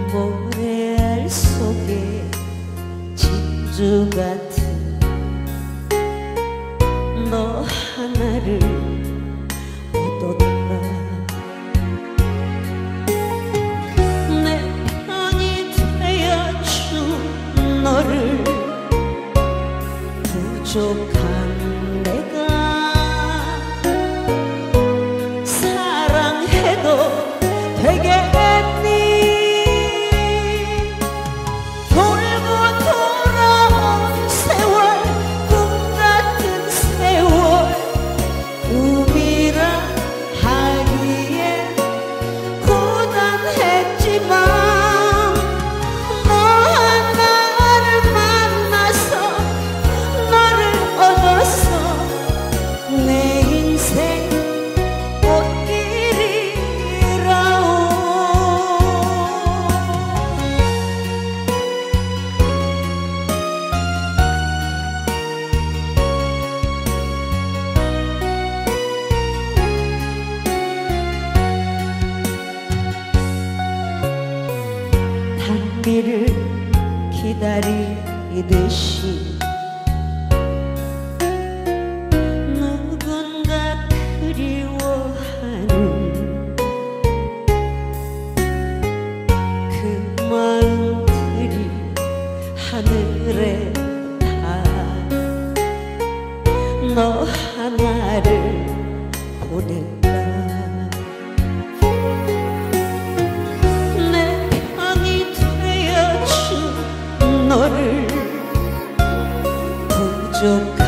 모래알 속에 진주 같은 너 하나를 얻었다. 내 편이 되어준 너를 부족한 내가 사랑해도 되겠니? 돌고 돌아온 세월, 꿈 같은 세월, 꿈이라 하기엔 고단했지만 너와 나를 만나서 너를 얻어서 내 인생 단비를 기다리듯이 누군가 그리워하는 그 마음들이 하늘에 닿아 너 하나를 보낸다. 너를 부족한